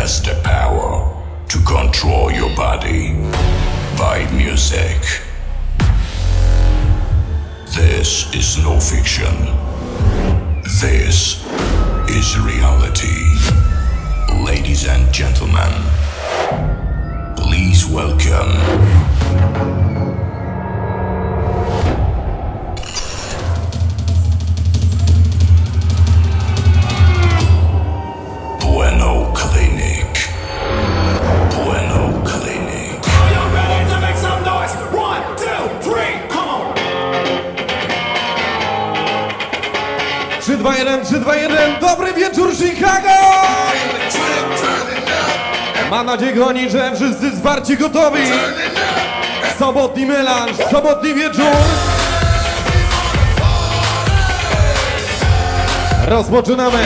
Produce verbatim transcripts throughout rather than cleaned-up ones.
has the power to control your body by music. This is no fiction. This is reality. Ladies and gentlemen, please welcome Bueno Clinic. Bueno Clinic. Are you ready to make some noise? One, two, three, come on! trzy dwa jeden, trzy dwa jeden, dobry wieczór Chicago! Mam nadzieję, kochani, że wszyscy zwarci gotowi. Sobotni melanż, sobotni wieczór. Rozpoczynamy.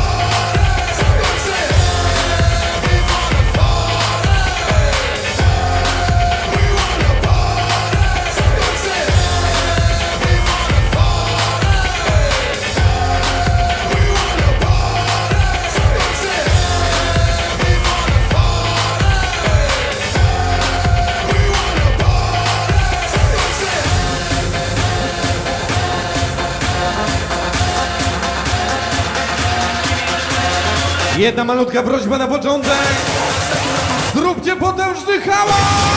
Jedna malutka prośba na początek. Zróbcie potężny hałas!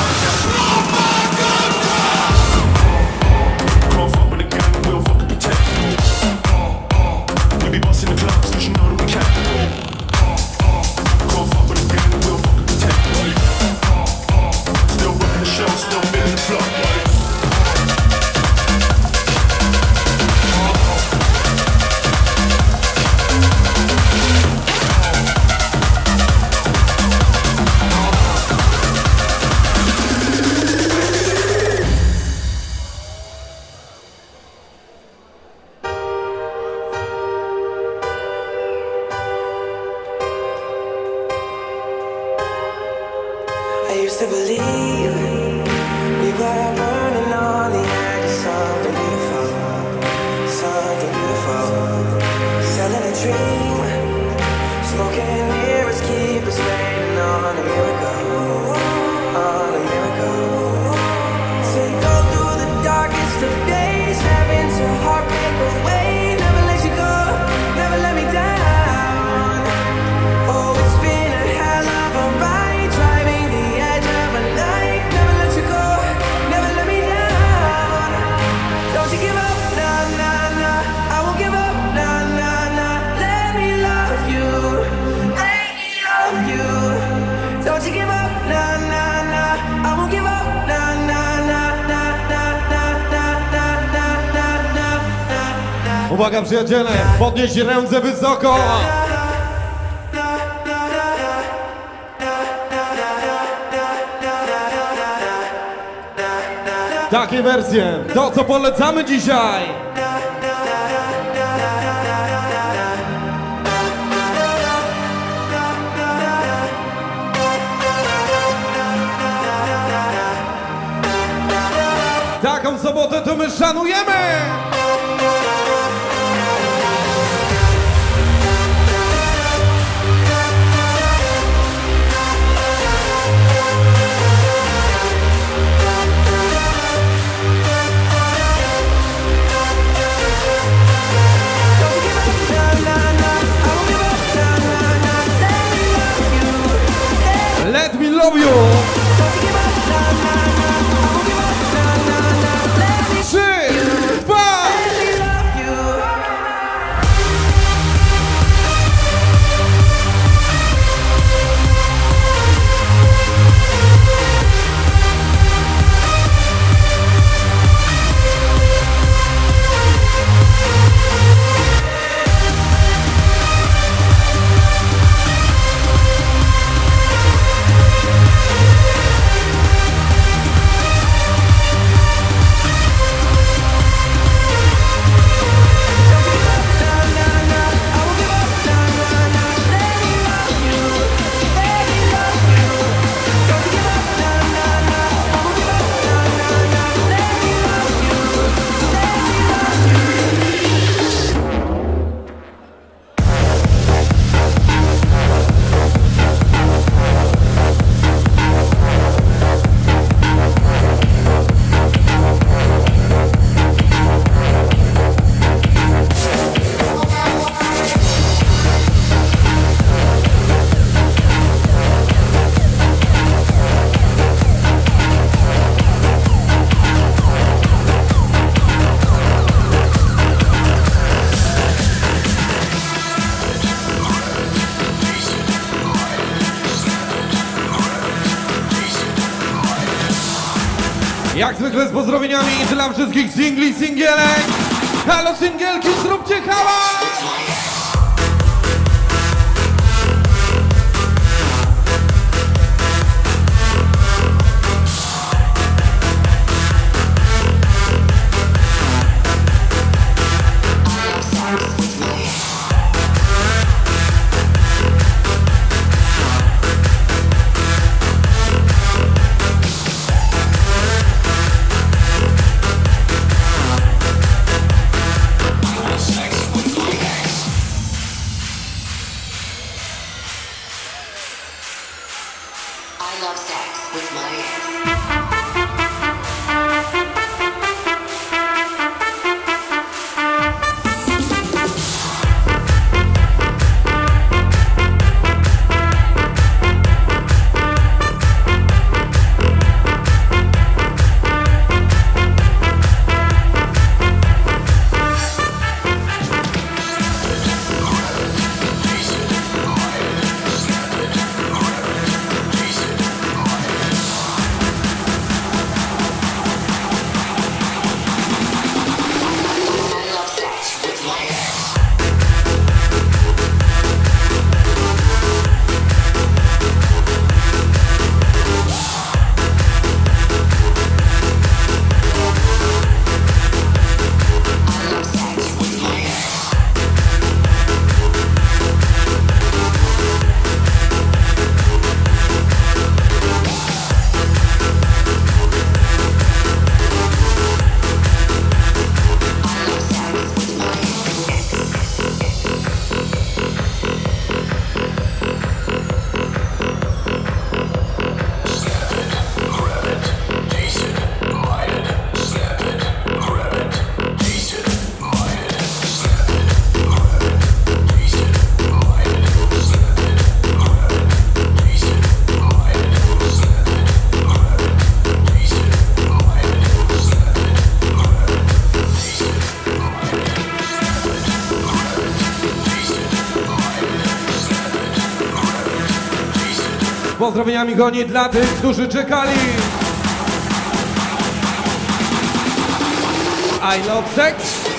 I used to believe we were burning on the edge of something beautiful, something beautiful. Selling a dream, smoking mirrors keep us waiting on a miracle, on a miracle. So you go through the darkest of days, having to heartbreak away. Never let you go, never let me down. Oh, it's been a hell of a ride, driving the edge of a night. Never let you go, never let me down. Don't you give up, nah, nah, nah. I won't give up, nah, nah, nah. Let me love you, let me love you. Don't you give up, nah, nah, nah. I won't give up, nah, nah, nah, nah, nah, nah, nah, nah, nah, nah, nah, nah. Uwaga przyjaciele, podnieść ręce wysoko. Takie wersje, to co polecamy dzisiaj. Taką sobotę to my szanujemy. Let me love you. Trzy, dwa, Jak zwykle z pozdrowieniami dla wszystkich singli, singielek. Halo singielki, zróbcie hałas! Pozdrowieniami goni dla tych, którzy czekali. I love sex.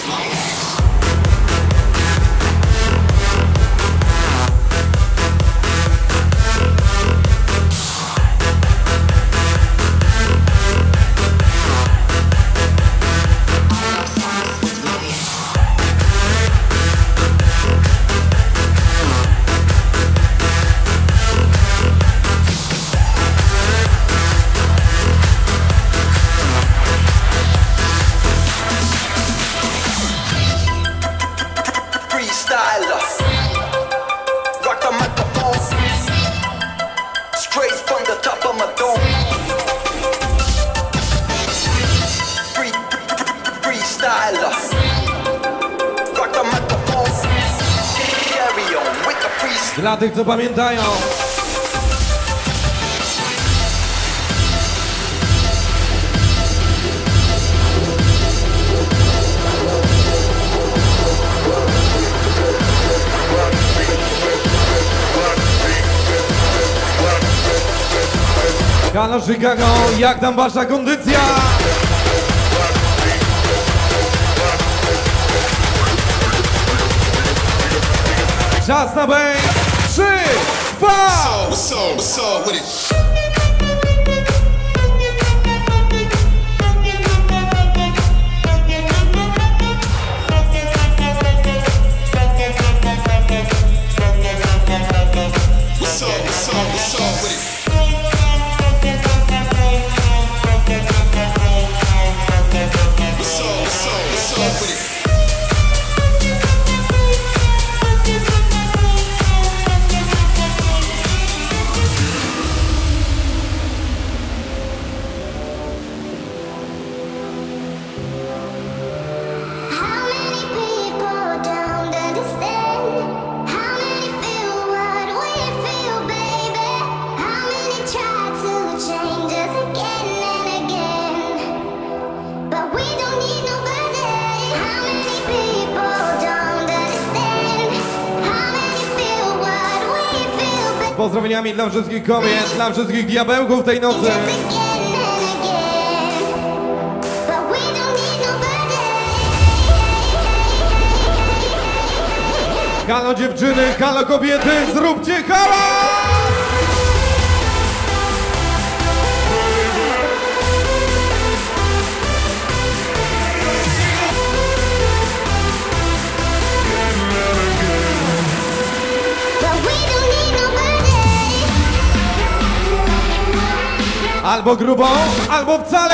Dla tych, co pamiętają. Halo Chicago, jak tam wasza kondycja? Czas na bej! Trzy, dwa! Pozdrowieniami dla wszystkich kobiet, dla wszystkich diabełków tej nocy. Halo dziewczyny, halo kobiety, zróbcie hałas! Albo grubo, albo wcale!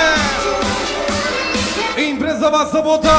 Imprezowa sobota!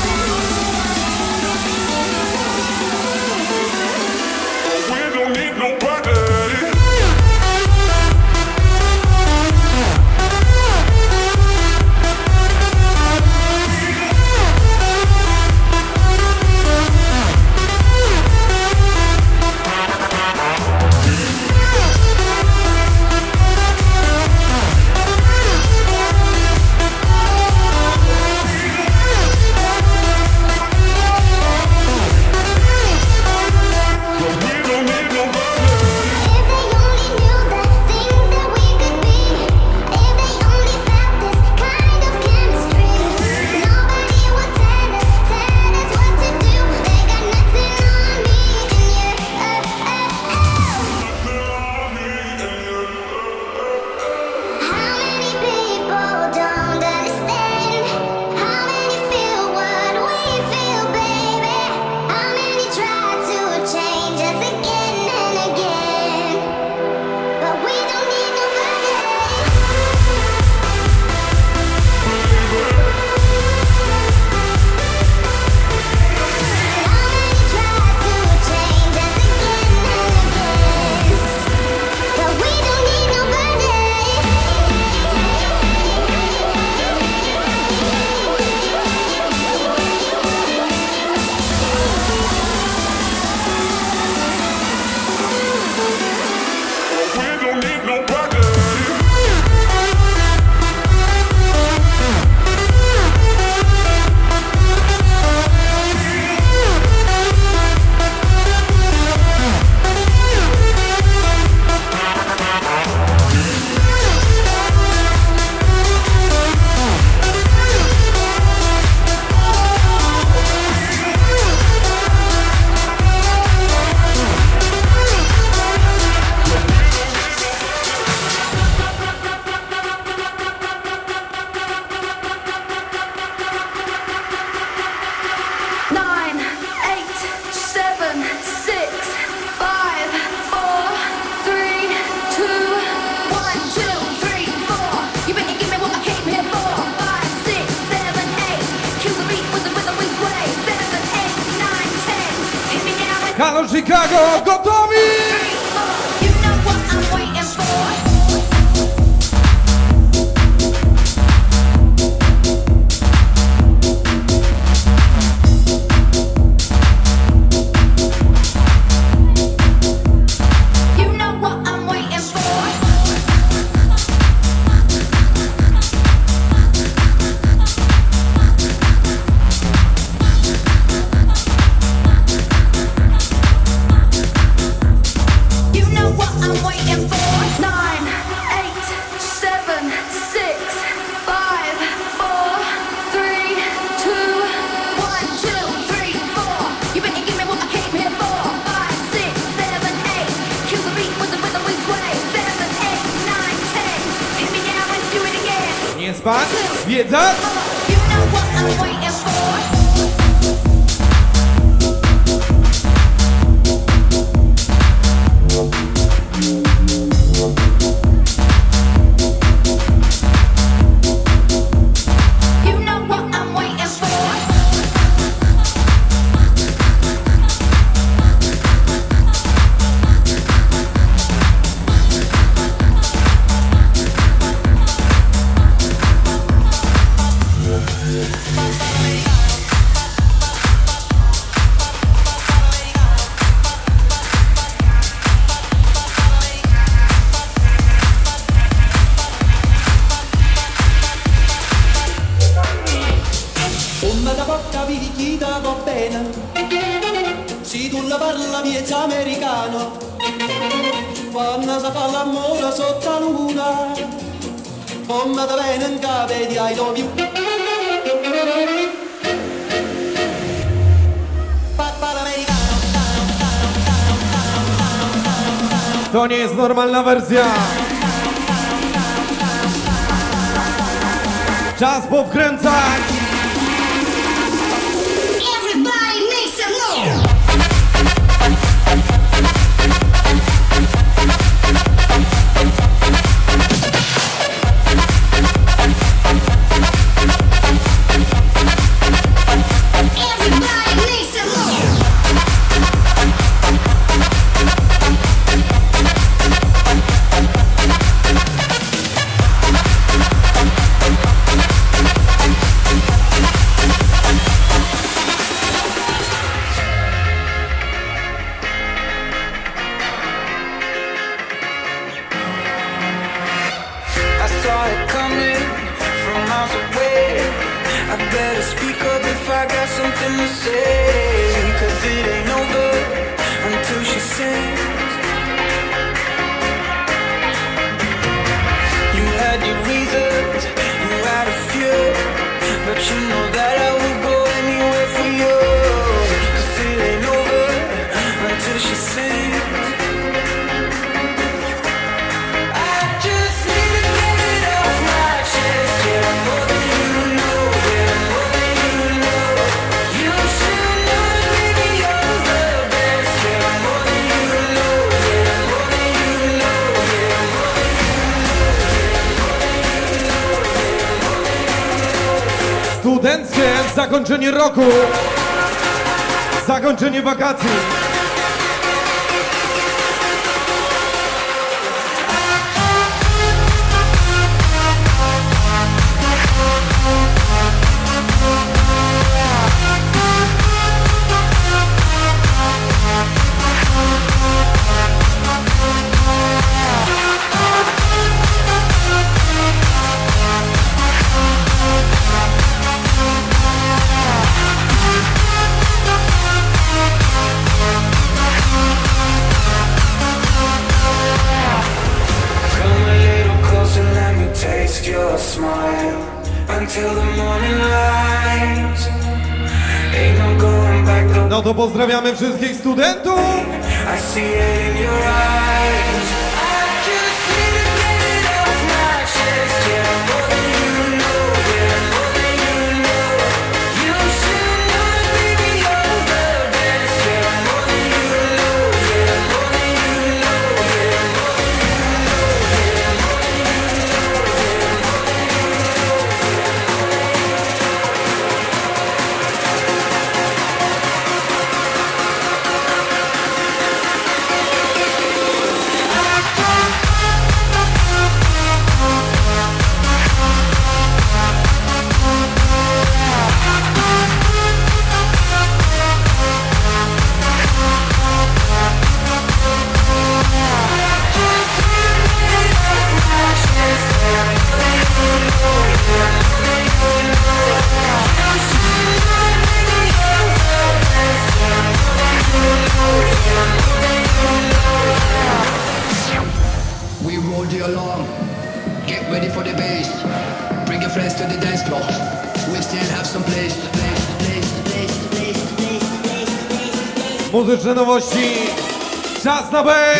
Halo Chicago, gotowi? Nie spać, zwiedzać. Si tu la parla miezza americano, quando si fa l'amore sotto la luna, come te viene in capo di I love you. Papa l'americano, To nie jest normalna wersja. Czas powkręcać. Everybody make some noise. Studenckie zakończenie roku, zakończenie wakacji. No to pozdrawiamy wszystkich studentów. Muzyczne nowości. Czas na bass.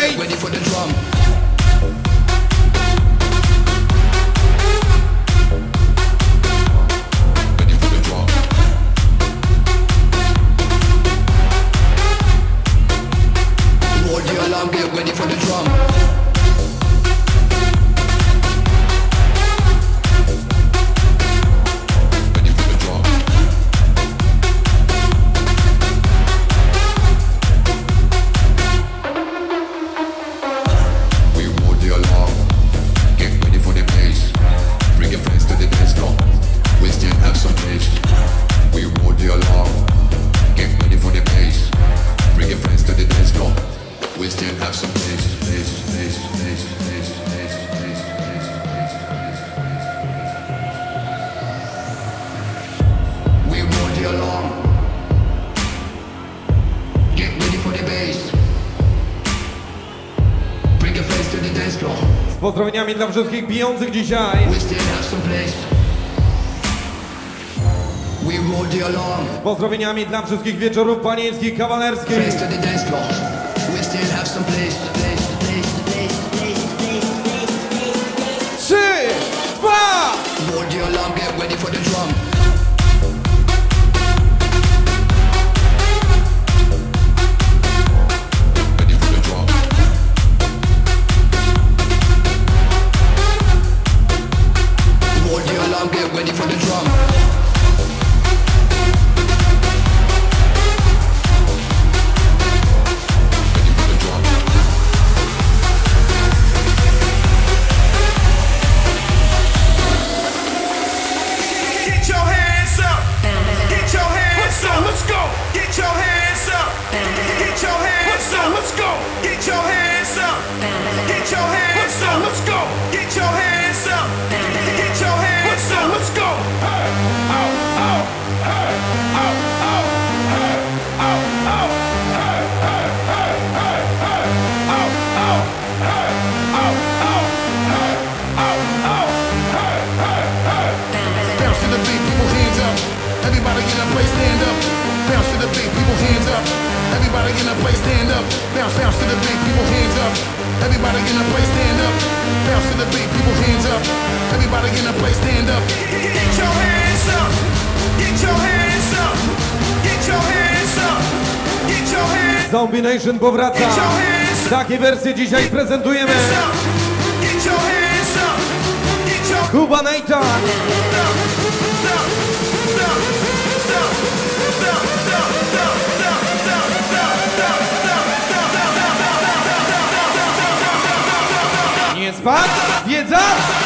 Z pozdrowieniami dla wszystkich bijących dzisiaj. Z pozdrowieniami dla wszystkich wieczorów panieńskich, kawalerskich. the alarm, get ready for the drum. Get ready for the drum. Get your hands up. Get your hands up. Let's go. Get your hands up. Get your hands up. Let's go. Get your hands up. Get your hands up. Let's go. Get your hands up. Get your hands up. Let's go. Hey, out, out, hey, out, out, hey, out, out, hey, hey, hey, hey, hey, out, out, hey, out, out, hey, out, out, hey, hey, hey. Bounce to the beat, people hands up. Everybody in a place stand up. Bounce to the beat, people hands up. Everybody in a place stand up. Bounce, bounce to the beat, people hands up. Everybody in a place stand up. Bounce to the beat, people hands up. Everybody in a place stand up. Get your hands up. Get your hands up. Get your hands up. Get your hands up. Zombie Nation powraca. Takie wersje dzisiaj prezentujemy. Get your hands up. Get your Kuba Nathan. Nie spać, wiedza!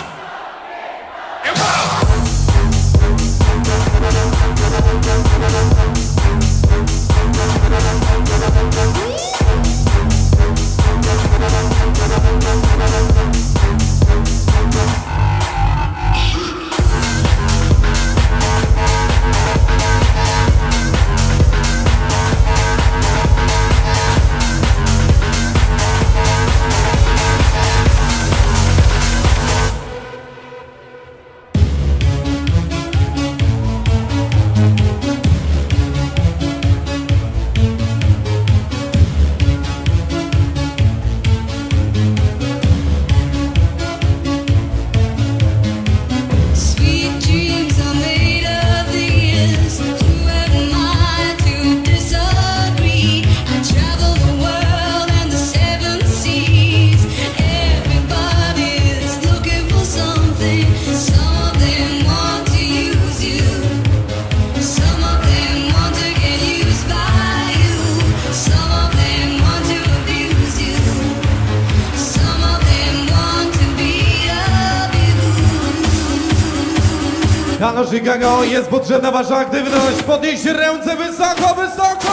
Halo Chicago, jest potrzebna wasza aktywność. Podnieście ręce wysoko, wysoko!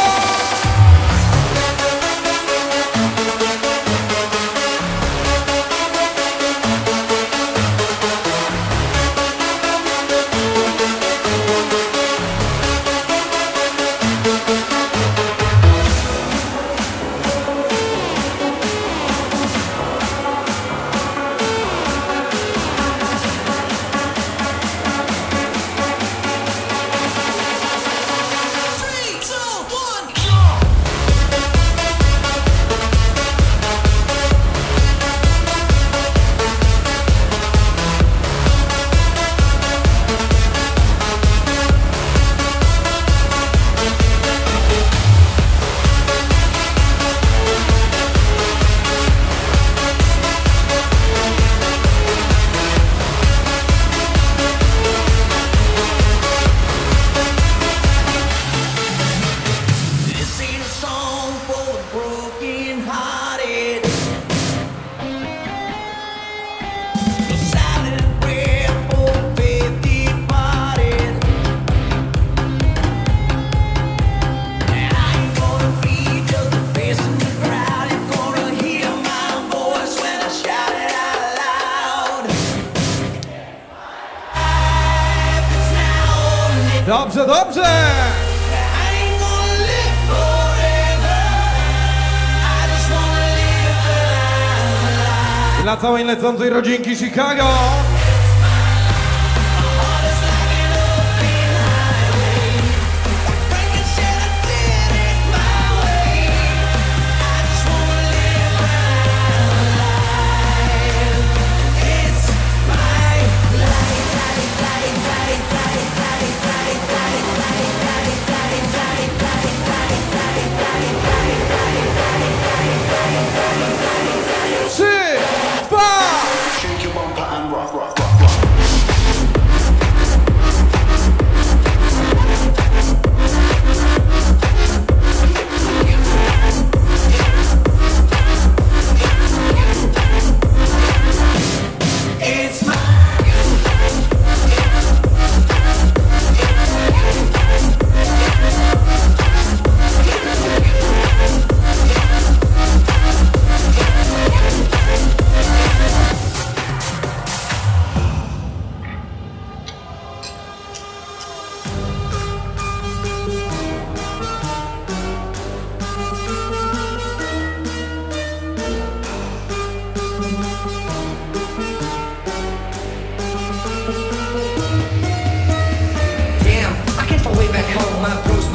Dobrze, dobrze! Dla całej lecącej rodzinki Chicago! Life, life, life.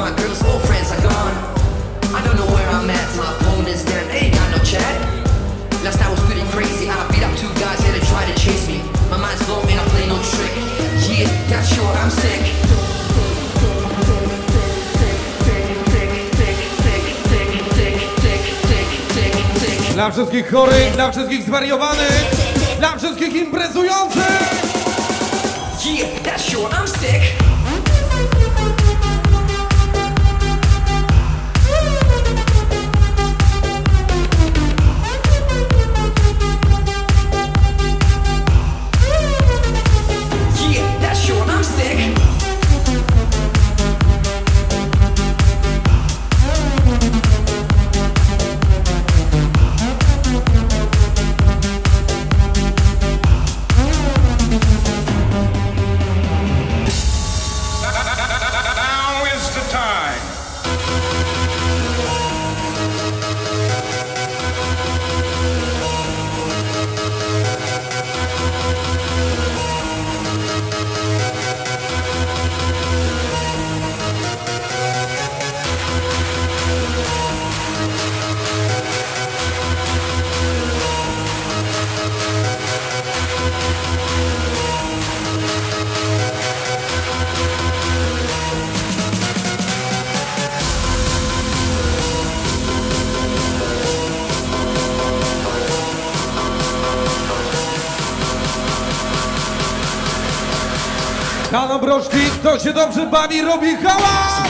my girl's old friends are gone. I don't know where I'm at, my opponent's down, ain't got no chat. Last night was pretty crazy, I beat up two guys here to try to chase me. My mind's blown and I play no trick. Yeah, that's sure I'm sick. Dla wszystkich chorych, dla wszystkich zwariowanych, dla wszystkich imprezujących. Yeah, that's sure I'm sick. Yeah, that's sure I'm sick. Kanon Broszki, kto się dobrze bawi, robi hałas!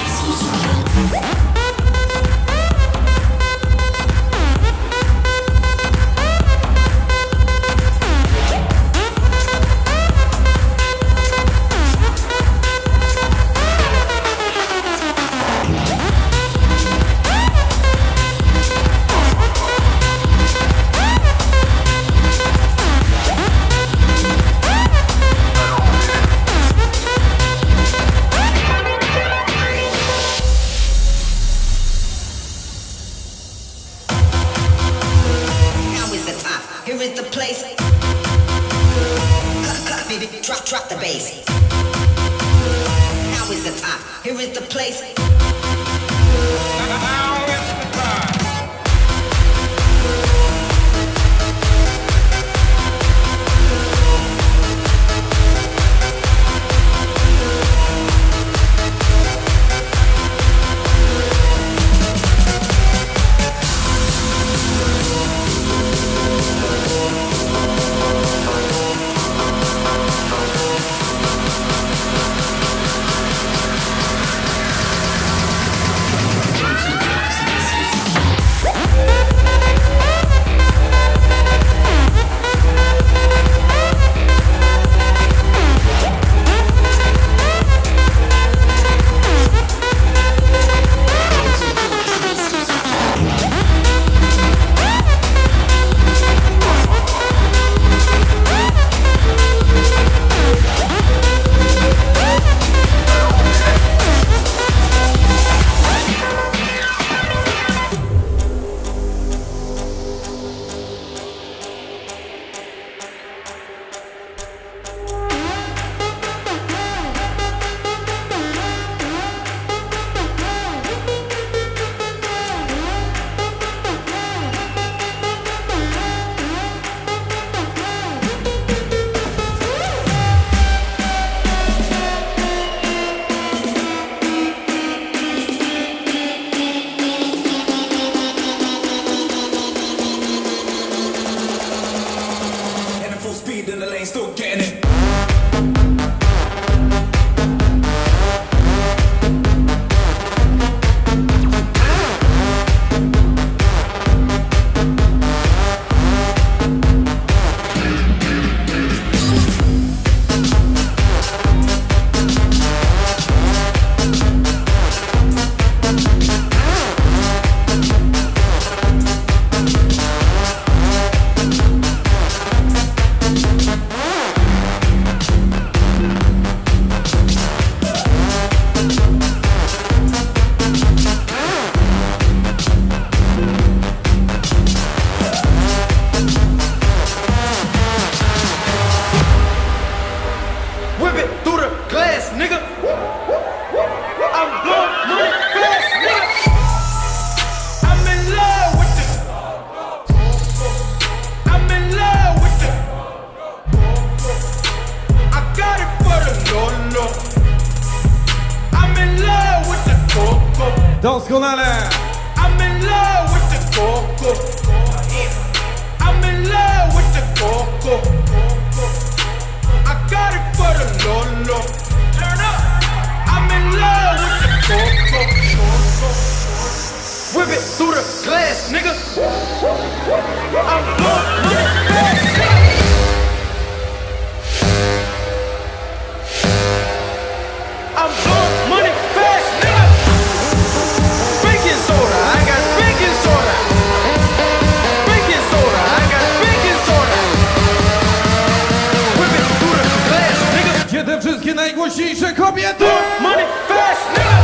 Doskonale! I'm in love with the coco. I'm in love with the coco. I got it for the Lolo. Turn up. I'm in love with the coco. Whip it through the glass, nigga. I'm blowing money fast, nigga. I'm blowing money fast, nigga. Baking soda, I got baking soda. Baking soda, I got baking soda. Whip it through the glass, nigga. Gdzie te wszystkie najgłośniejsze kobiety? Money fast, nigga.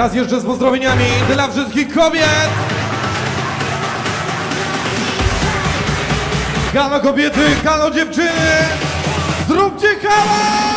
Raz jeszcze z pozdrowieniami dla wszystkich kobiet. Halo kobiety, halo dziewczyny, zróbcie halo!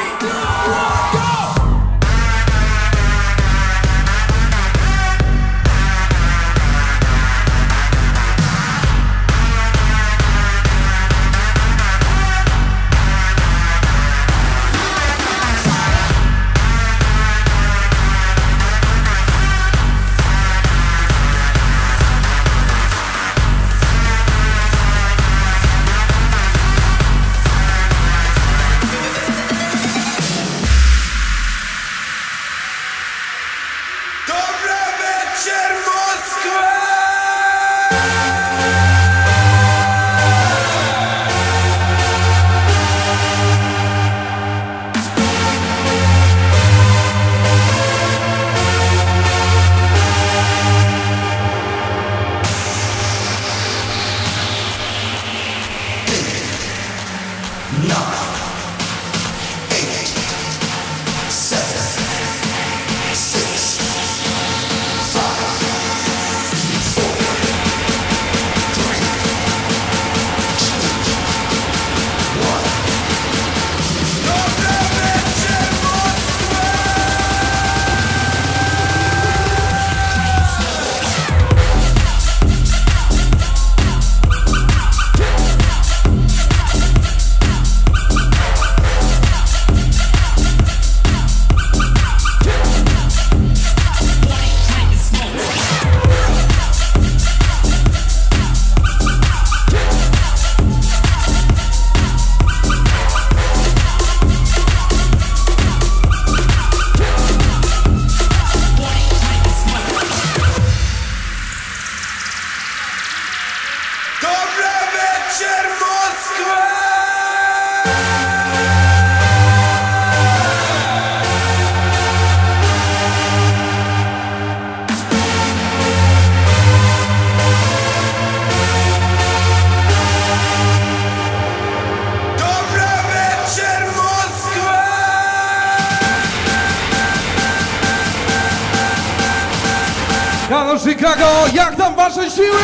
Halo Chicago, jak tam wasze siły?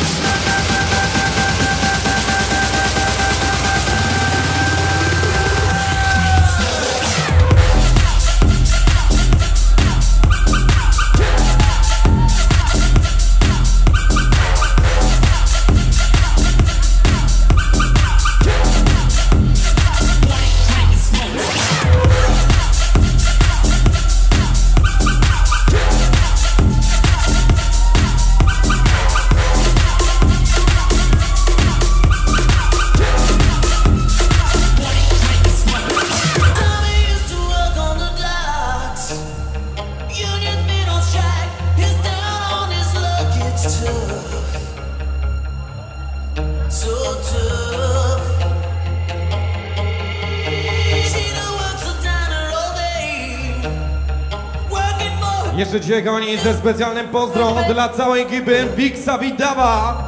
Jeszcze dzisiaj, kochani, ze specjalnym pozdro dla całej ekipy Wiksa Widawa.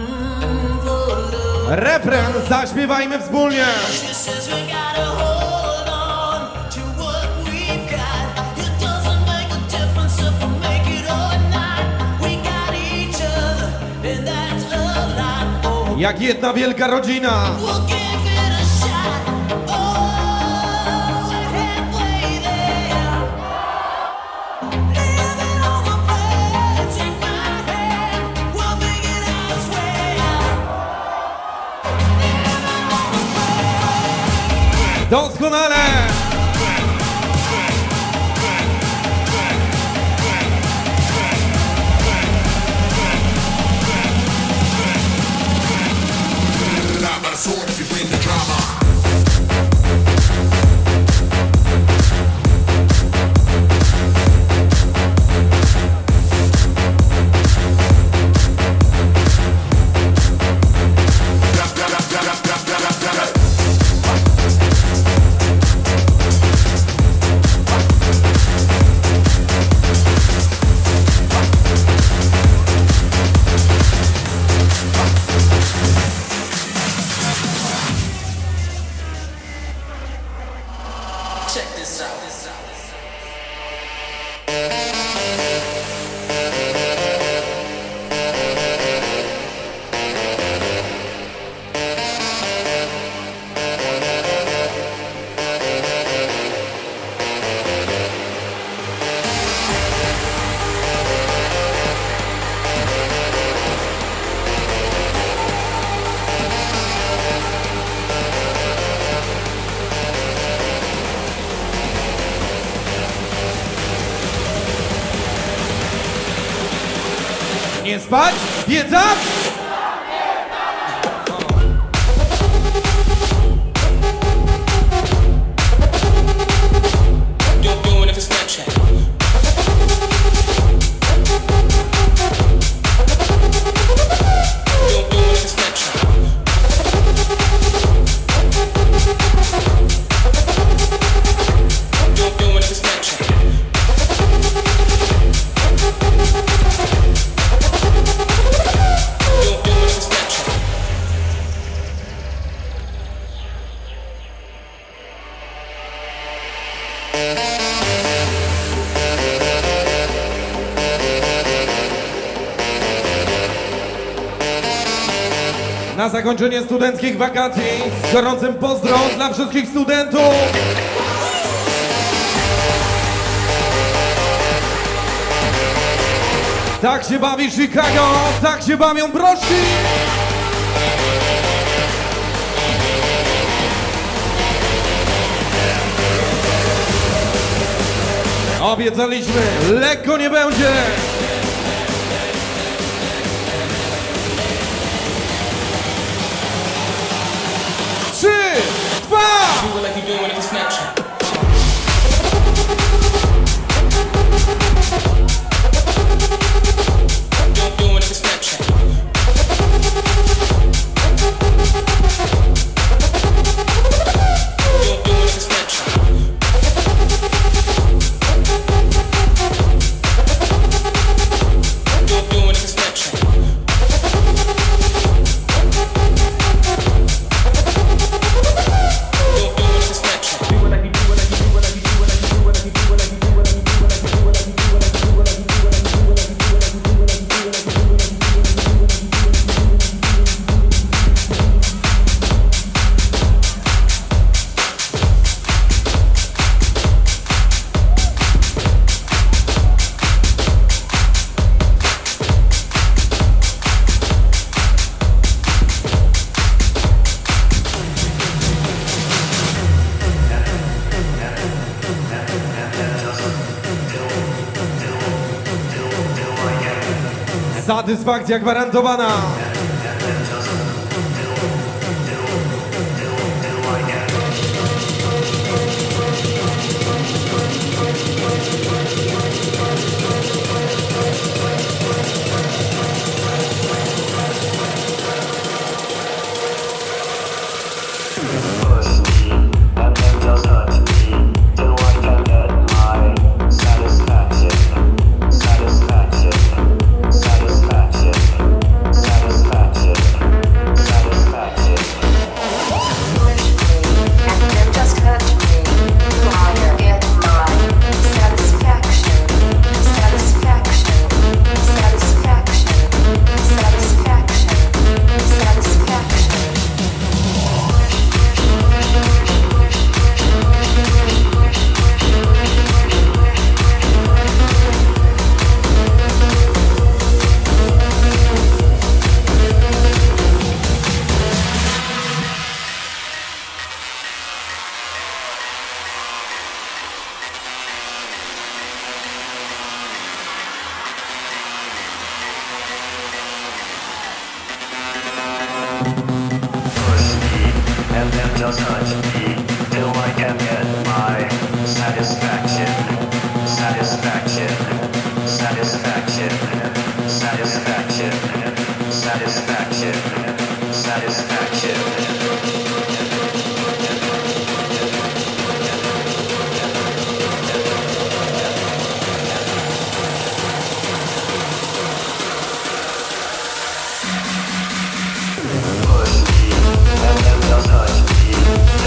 Refren zaśpiewajmy wspólnie. Jak jedna wielka rodzina. Doskonale! Nie spać, biegać! Na zakończenie studenckich wakacji z gorącym pozdro dla wszystkich studentów. Tak się bawi Chicago, tak się bawią broszki. Obiecaliśmy, lekko nie będzie. Trzy, dwa! Satysfakcja gwarantowana. Just touch me till I can get my satisfaction, satisfaction, satisfaction, satisfaction, satisfaction, satisfaction. Push me and then just touch me.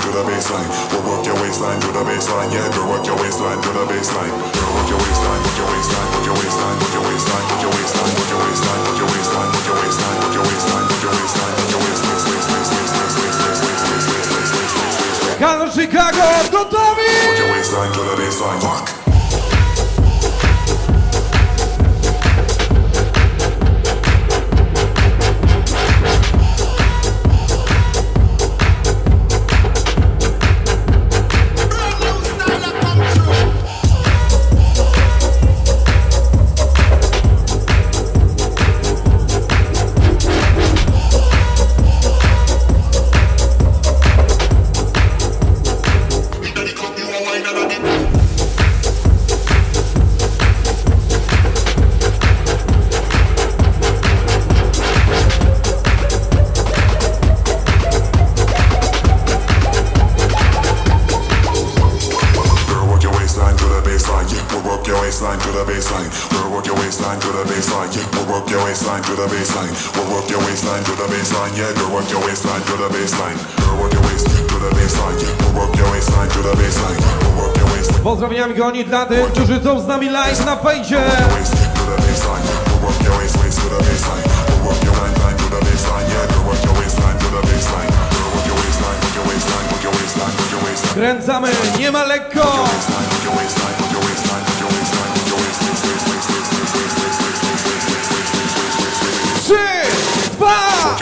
to the baseline. We'll work your waistline to the baseline. Yeah, girl, work your waistline to the baseline. Girl, work your waistline, work your waistline, work your waistline, work your waistline, work your waistline, work your waistline, work your waistline, work your waistline, work your waistline, work your waistline, work your waistline, Halo Chicago, gotowi? work your waistline to the baseline. Walk. Pozdrawiam goni dla tych, którzy są z nami live na fejsie. Kręcamy, nie ma lekko. Trzy, dwa.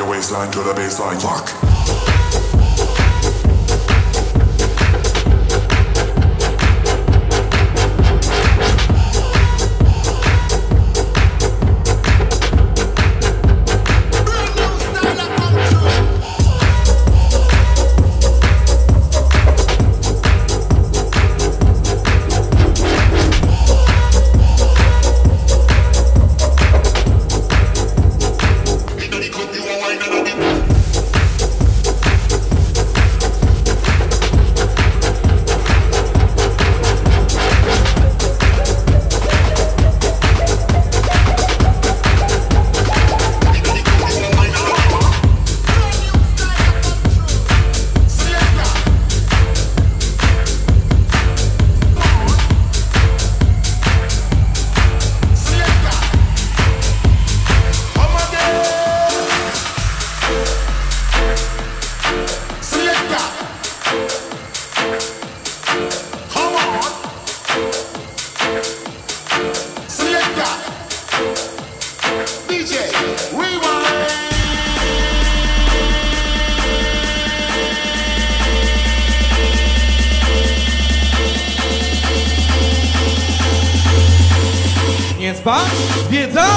Nie spać, zwiedzać.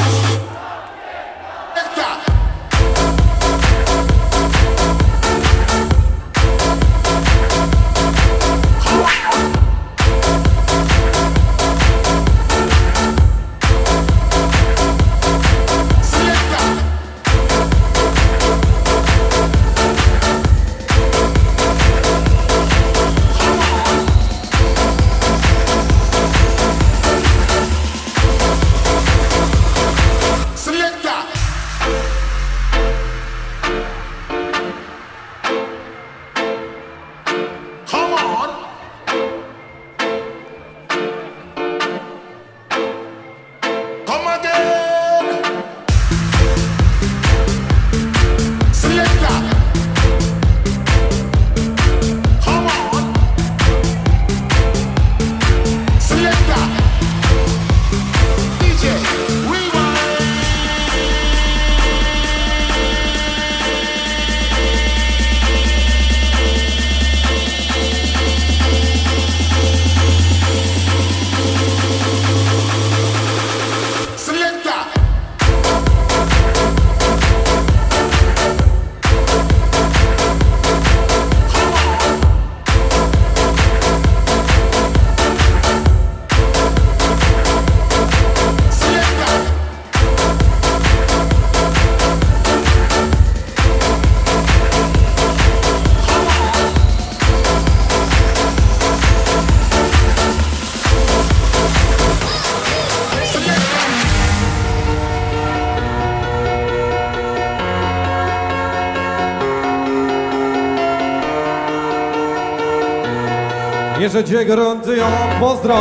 Jeszcze cię gorący ją pozdro.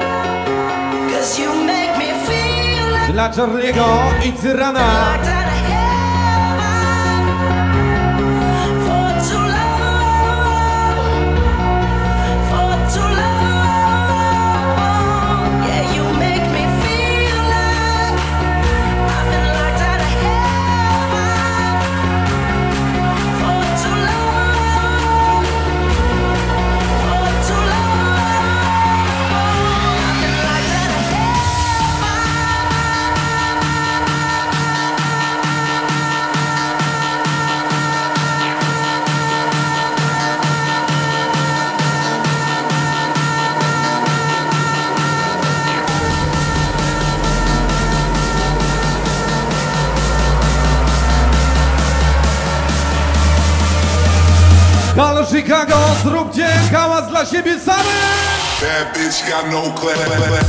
Dla Charliego i Cyrana. Halo Chicago, zróbcie hałas dla siebie samych! Bad bitch got no class.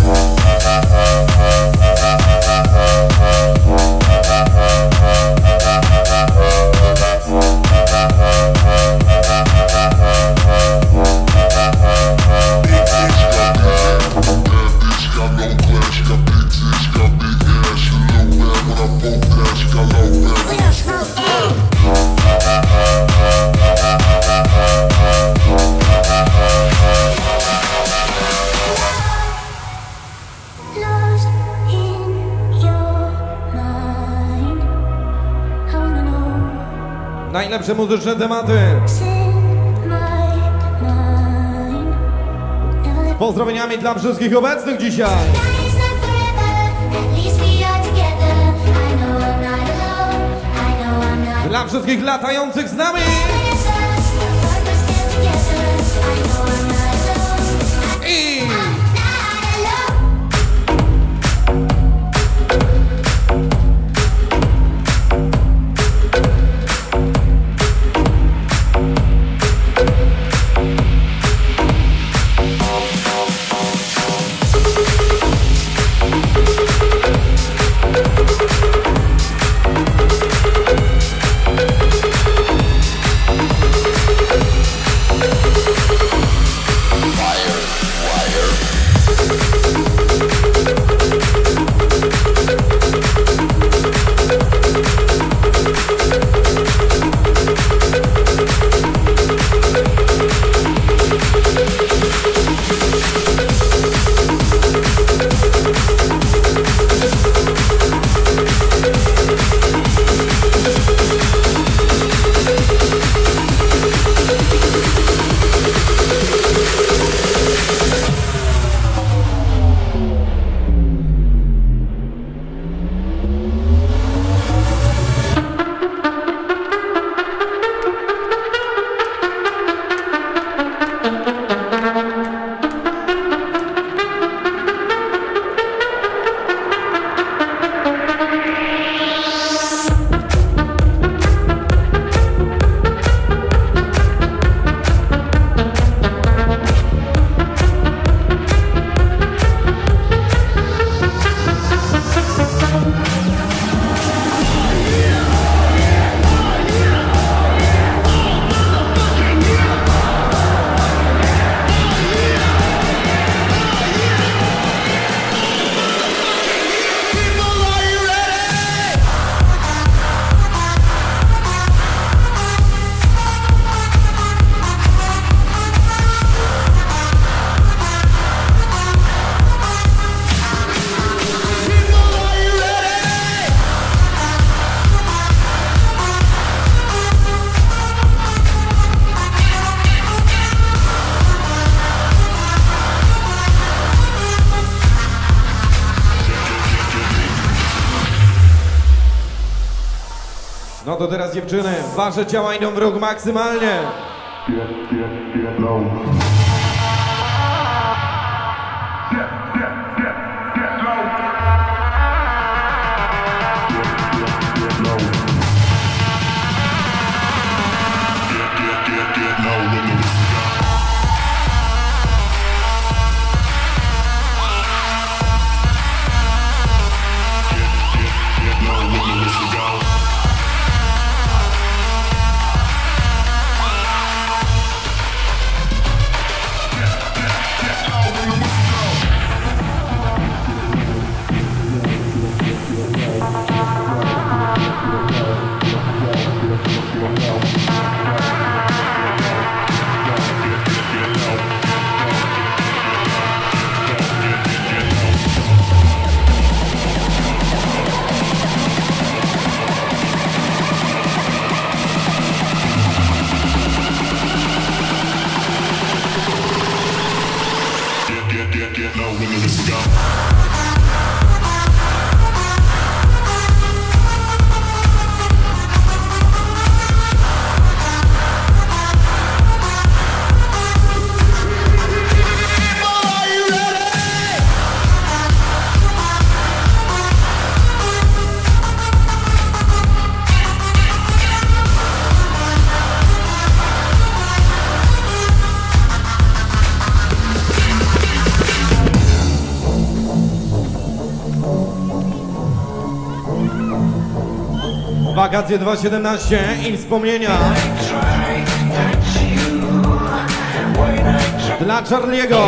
Najlepsze muzyczne tematy. Z pozdrowieniami dla wszystkich obecnych dzisiaj. Dla wszystkich latających z nami. I... No to teraz dziewczyny, wasze ciała idą w ruch maksymalnie. Get, get, get low. Get, get, get, get low. Get, get, get low. Get, get, get, get low, nigga. Wakacje dwa tysiące siedemnaście i wspomnienia dla Charliego.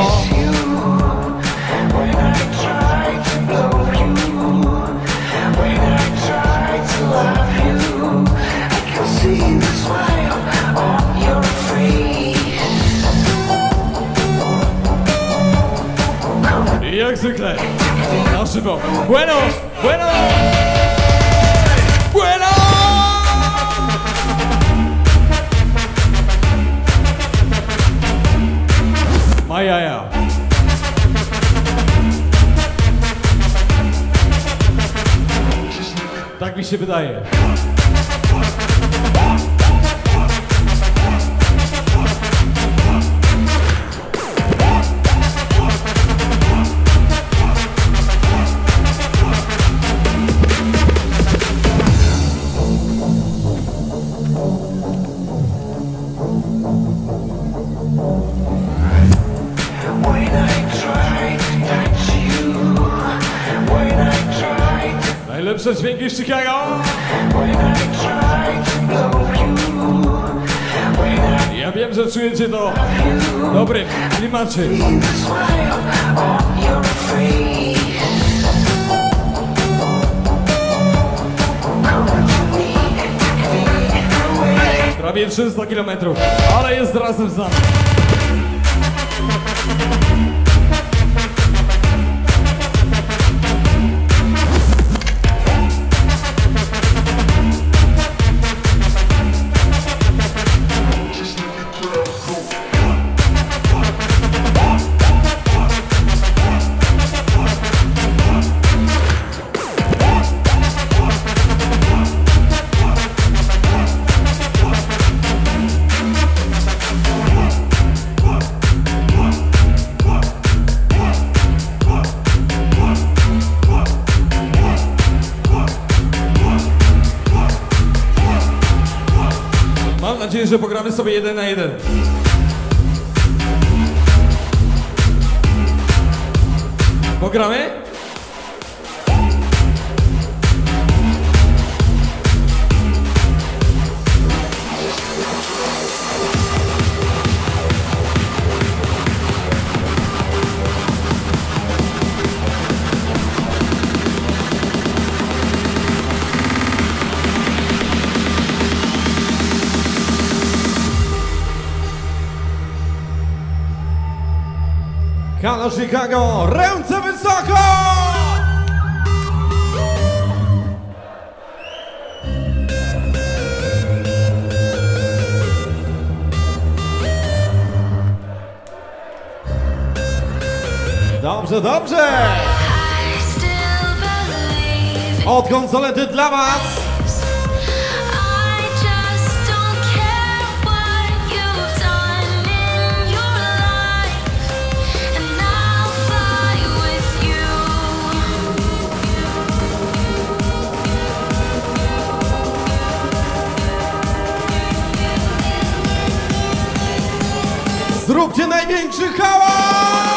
I jak zwykle na żywo. Bueno, bueno, bueno! Ma jaja. Tak mi się wydaje. Najlepsze dźwięki z Chicago. Ja wiem, że czujecie to w dobrym klimacie. Prawie trzysta kilometrów, ale jest razem z nami. Mam nadzieję, że pogramy sobie jeden na jeden. Pogramy? Halo Chicago, ręce wysoko! Dobrze, dobrze! Od konsolety dla was! Zróbcie największy hałas!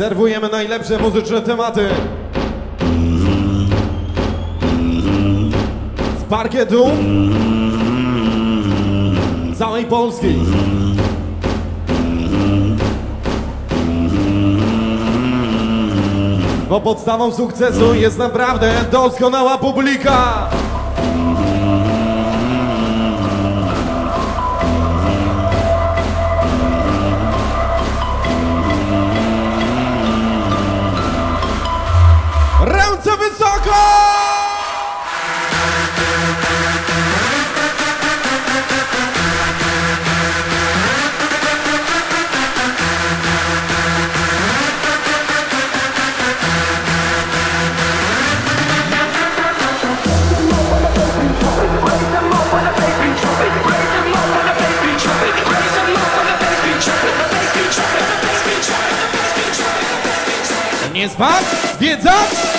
Serwujemy najlepsze muzyczne tematy z parkietu całej Polski. Bo podstawą sukcesu jest naprawdę doskonała publika. Ręce wysoko! Nie spać, zwiedzać!